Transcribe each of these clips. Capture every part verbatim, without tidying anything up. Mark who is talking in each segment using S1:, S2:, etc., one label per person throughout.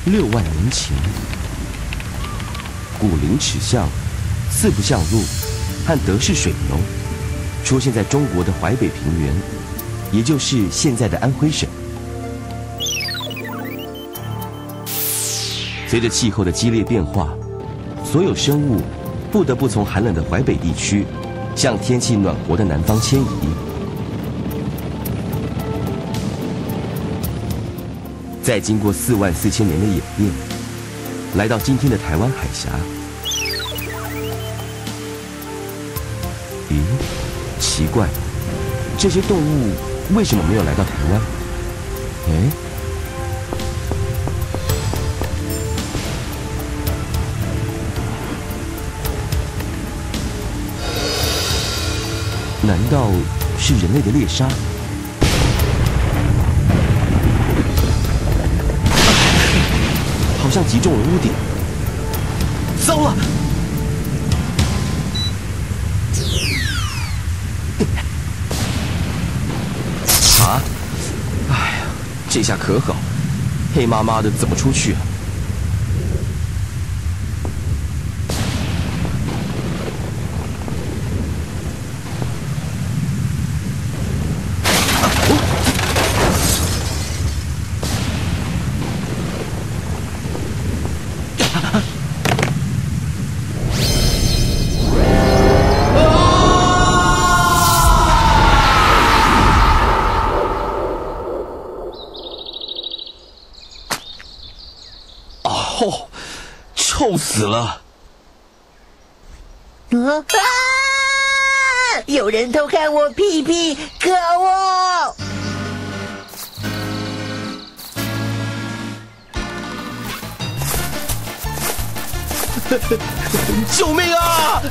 S1: 六万年前，古灵齿象、四不像鹿和德氏水牛出现在中国的淮北平原，也就是现在的安徽省。随着气候的激烈变化，所有生物不得不从寒冷的淮北地区向天气暖和的南方迁移。再经过四万四千年的演变，来到今天的台湾海峡。咦，奇怪，这些动物为什么没有来到台湾？哎，难道是人类的猎杀？好像击中了屋顶。糟了！啊！哎呀，这下可好，黑麻麻的，怎么出去啊？哦，臭死了！
S2: 啊！有人偷看我屁屁，可恶！
S1: 救命啊！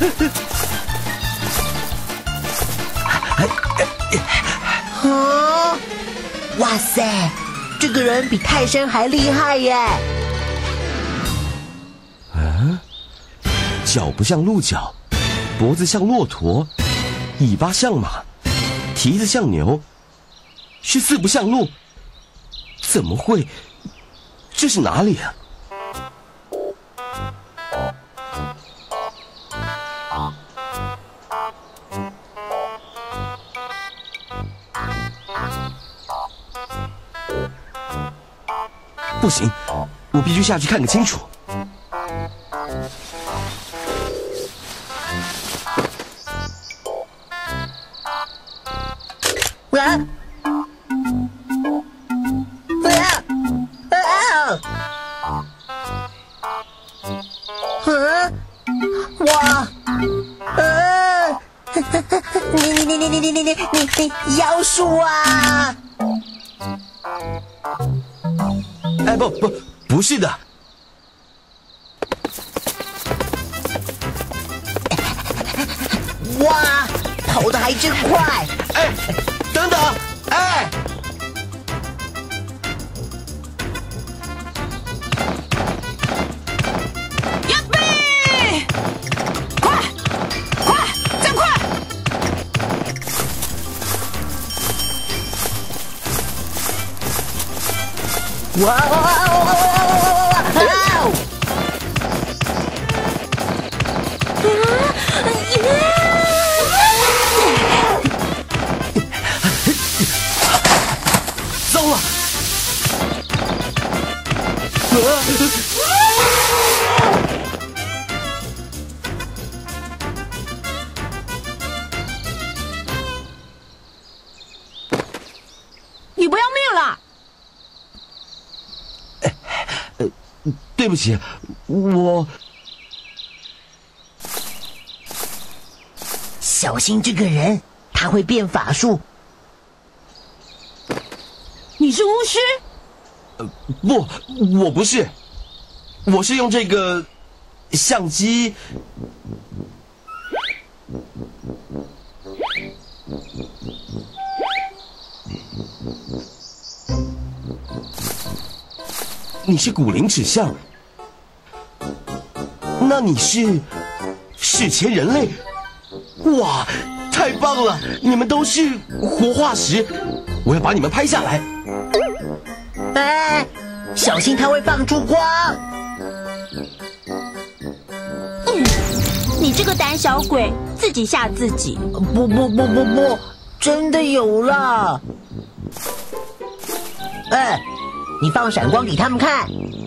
S2: 啊！哇塞，这个人比泰山还厉害耶！
S1: 啊，脚不像鹿角，脖子像骆驼，尾巴像马，蹄子像牛，是四不像鹿？怎么会？这是哪里啊？不行，我必须下去看个清楚。
S2: 啊！啊！啊！啊！哇！呃，你你你你你你你你你你妖术啊！
S1: 哎，不不，不是的。
S2: 哇，跑得还真快！
S1: 哎，等等，哎！
S3: 呀贝，快快再快！
S2: 哇哇哇哇哇哇哇哇！
S1: 糟了！
S3: 你不要命了？
S1: 呃，对不起，我
S2: 小心这个人，他会变法术。
S3: 你是巫师？
S1: 呃不，我不是，我是用这个相机。你是古灵齿象，那你是史前人类？哇，太棒了！你们都是活化石，我要把你们拍下来。
S2: 哎， 小心它会放出光。
S4: 嗯，你这个胆小鬼，自己吓自己。
S2: 不不不不不，真的有了。哎，你放闪光给他们看。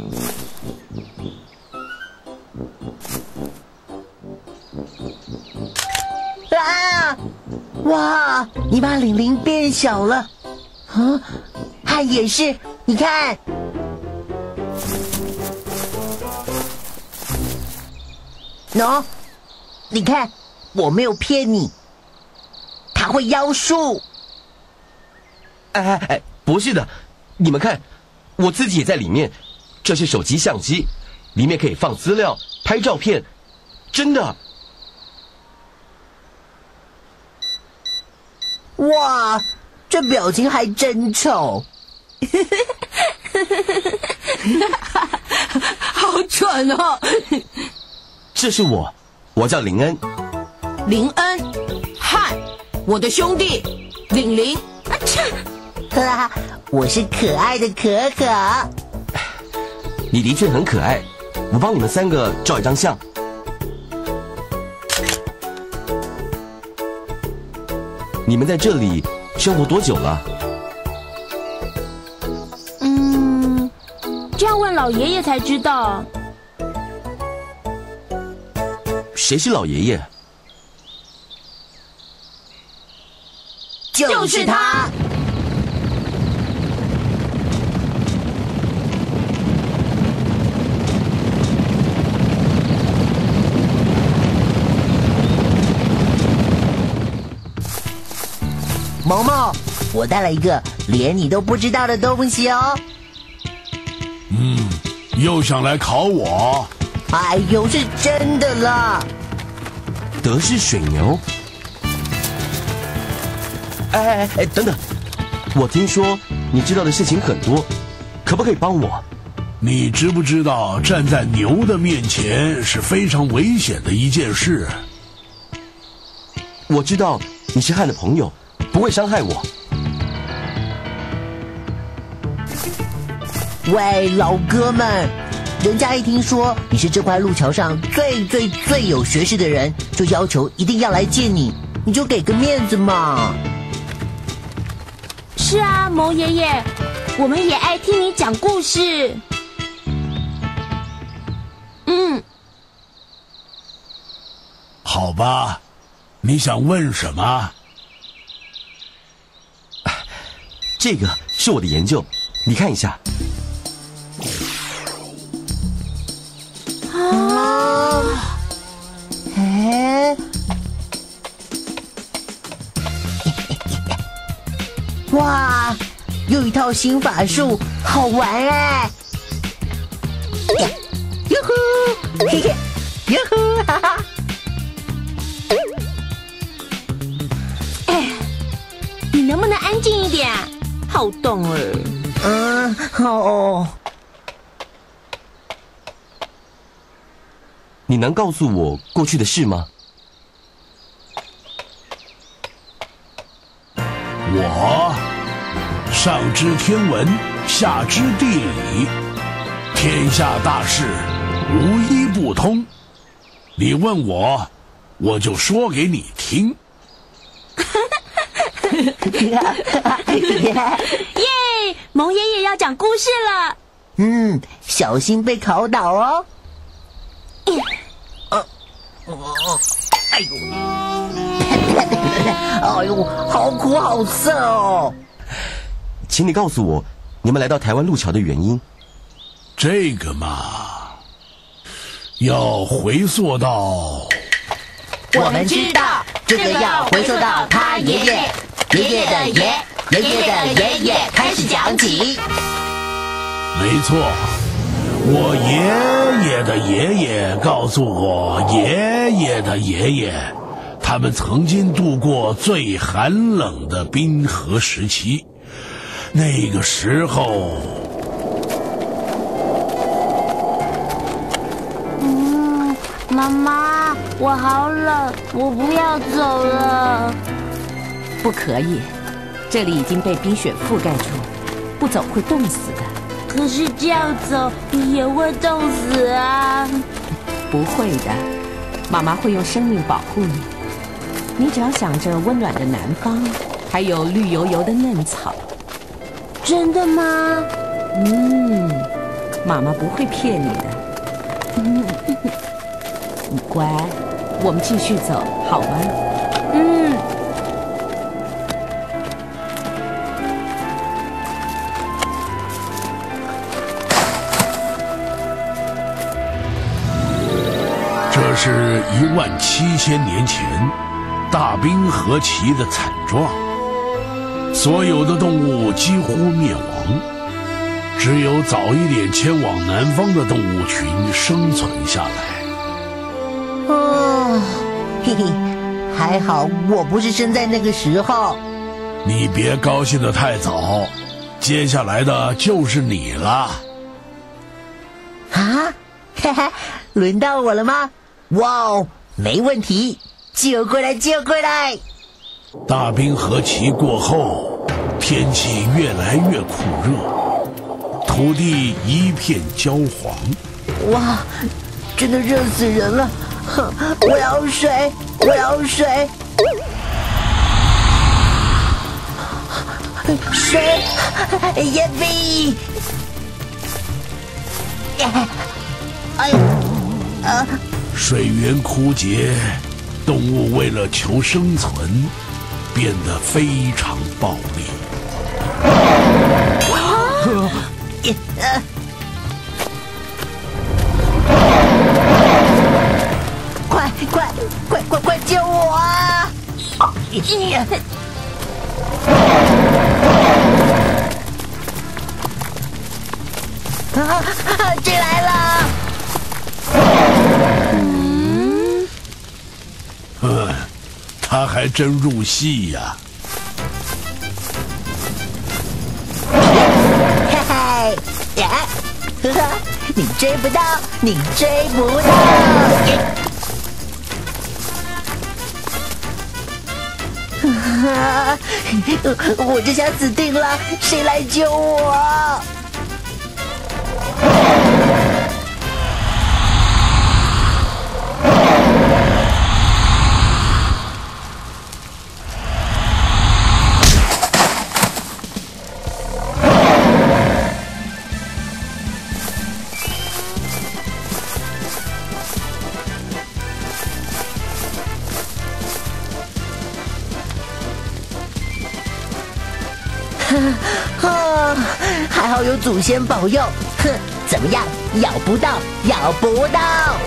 S2: 啊！哇，你把玲玲变小了。啊，汉也是，你看。喏，你看，我没有骗你，他会妖术。
S1: 哎哎哎，不是的，你们看，我自己也在里面。这是手机相机，里面可以放资料、拍照片，真的。
S2: 哇，这表情还真丑。
S3: 好蠢哦！
S1: 这是我，我叫林恩。
S3: 林恩，汉，我的兄弟，玲玲。啊切！
S2: 哈哈，我是可爱的可可。
S1: 你的确很可爱，我帮你们三个照一张相。你们在这里生活多久了？
S4: 嗯，这样问老爷爷才知道。
S1: 谁是老爷爷？
S2: 就是他。毛毛，我带了一个连你都不知道的东西哦。
S5: 嗯，又想来考我？
S2: 哎呦，是真的啦！
S1: 德式水牛。哎哎哎，等等，我听说你知道的事情很多，可不可以帮我？
S5: 你知不知道站在牛的面前是非常危险的一件事？
S1: 我知道你是汉的朋友，不会伤害我。
S2: 喂，老哥们，人家一听说你是这块路桥上最最最有学识的人，就要求一定要来见你，你就给个面子嘛。
S4: 是啊，毛爷爷，我们也爱听你讲故事。嗯，
S5: 好吧，你想问什么？
S1: 这个是我的研究，你看一下。
S2: 啊，哎，哇，又一套新法术，好玩哎！哟呼，嘿嘿，哟呼，哈哈！
S4: 哎，你能不能安静一点啊？好动儿。
S2: 嗯，好哦。
S1: 你能告诉我过去的事吗？
S5: 我上知天文，下知地理，天下大事无一不通。你问我，我就说给你听。
S4: 耶！蒙爷爷要讲故事了。
S2: 嗯，小心被考倒哦。呃，哦，哎呦，哎呦，好苦好涩哦。
S1: 请你告诉我，你们来到台湾路桥的原因。
S5: 这个嘛，要回溯到……
S2: 我们知道，这个要回溯到他爷爷、爷爷的爷、爷爷的爷爷开始讲起。
S5: 没错，我爷爷的爷爷告诉我爷爷的爷爷，他们曾经度过最寒冷的冰河时期。那个时候，
S4: 嗯，妈妈，我好冷，我不要走了。
S3: 不可以，这里已经被冰雪覆盖住，不走会冻死的。
S4: 可是这样走也会冻死啊！
S3: 不会的，妈妈会用生命保护你。你只要想着温暖的南方，还有绿油油的嫩草。
S4: 真的吗？
S3: 嗯，妈妈不会骗你的。嗯，乖，我们继续走，好吗？
S4: 嗯。
S5: 这是一万七千年前大冰河期的惨状，所有的动物几乎灭亡，只有早一点迁往南方的动物群生存下来。
S2: 哦，嘿嘿，还好我不是生在那个时候。
S5: 你别高兴得太早，接下来的就是你了。
S2: 啊，哈哈，轮到我了吗？哇哦，没问题，就过来就过来。
S5: 大冰河期过后，天气越来越酷热，土地一片焦黄。
S2: 哇，真的热死人了！哼，我要水，我要水，水，耶比！哎呀，啊！
S5: 水源枯竭，动物为了求生存，变得非常暴力。
S2: 快快快快快救我啊！啊！进来了！
S5: 嗯，嗯，他还真入戏呀！
S2: 嘿嘿，呀，呵呵，你追不到，你追不到！啊！我这下死定了，谁来救我？啊，还好有祖先保佑。哼，怎么样？咬不到，咬不到。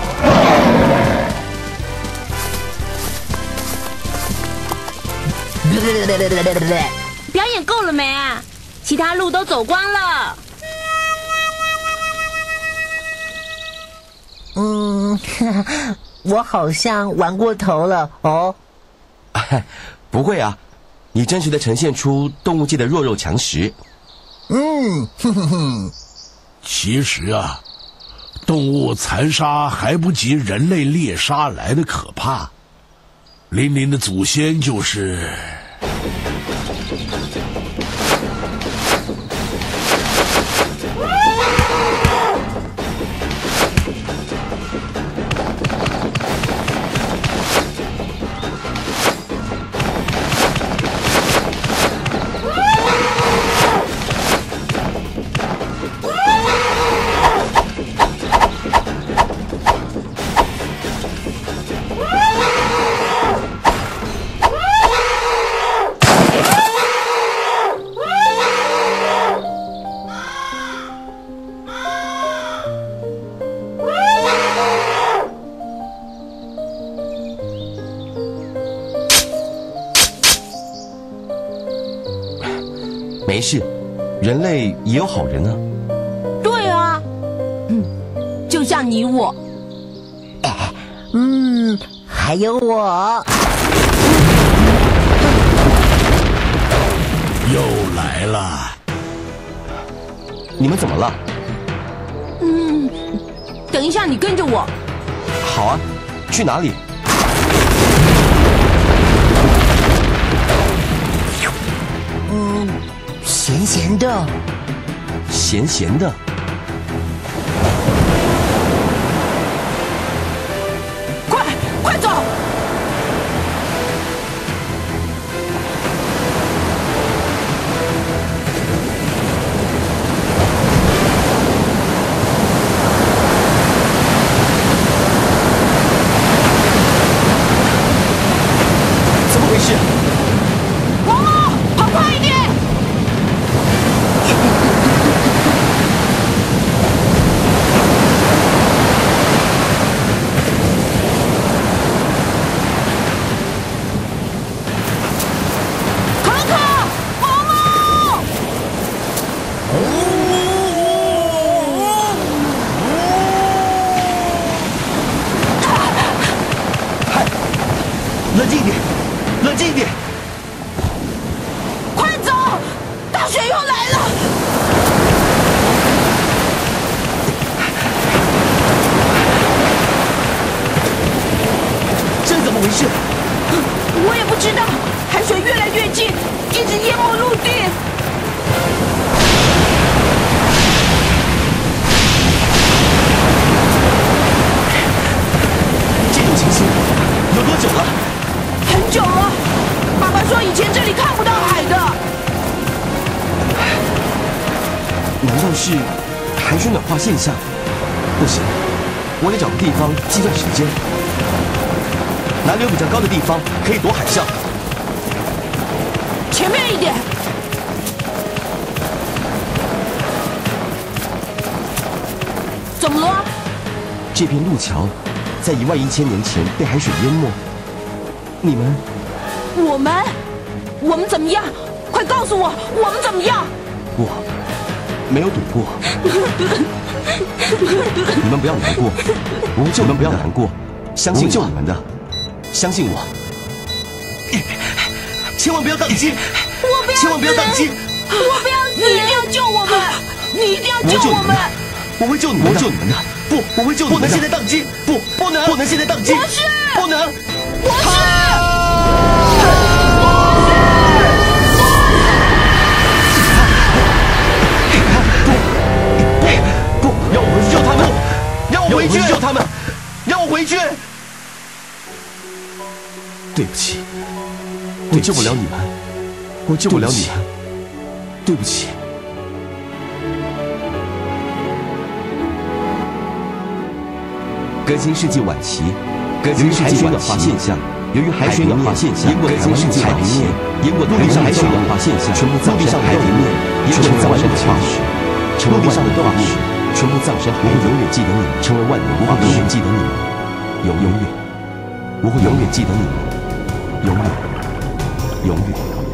S4: 表演够了没啊？其他路都走光了。
S2: 嗯，我好像玩过头了哦。
S1: 不会啊，你真实的呈现出动物界的弱肉强食。
S2: 嗯，哼哼哼。
S5: 其实啊，动物残杀还不及人类猎杀来的可怕。林林的祖先就是。
S1: 没事，人类也有好人啊。
S4: 对啊，嗯，就像你我。
S2: 哎，嗯，还有我。
S5: 又来了。
S1: 你们怎么了？
S4: 嗯，等一下，你跟着我。
S1: 好啊，去哪里？
S2: 嗯，咸咸的。
S1: 咸咸的。
S3: 快快走！
S1: 怎么回事？
S3: 王某，跑快一点！可可，王某！
S1: 嗨，冷静一点，冷静一点。
S3: 快走！大雪又来了！
S1: 这是怎么回事？
S3: 我也不知道，海水越来越近，一直淹没陆地。
S1: 这种情形有多久了？
S3: 很久了，爸爸说以前这里看不到海的。
S1: 难道是海水暖化现象？不行，我得找个地方计算时间。哪里有比较高的地方可以躲海啸？
S3: 前面一点。怎么了？
S1: 这片路桥在一万一千年前被海水淹没。你们，
S3: 我们，我们怎么样？快告诉我，我们怎么样？
S1: 我没有躲过。你们不要难过，我会救你们，不要难过，相信我，救你们的，相信我。千万不要宕机！
S3: 我不要，
S1: 千万不要宕机！
S3: 我不要死！你一定要救我们！你一定要救我们！
S1: 我会救你们，我会救你们的。不，我会救你们的。不能现在宕机！不，不能，不能现在宕机！
S3: 博士，
S1: 不能！
S3: 博士！
S1: 不，让我回去救他们！让我回去救他们！让我回去！对不起，我救不了你们，我救不了你们，对不起。革新世纪晚期，革新世纪暖化现象，由于海水暖化现象，革新世纪晚期，淹过陆地上海水暖化现象，全部陆地上海平面，淹过造成的化石，成为万能的化石，全部葬身海底。我会永远记得你们，成为万能的化石，永远记得你们，永永远，我会永远记得你们，永远，永远。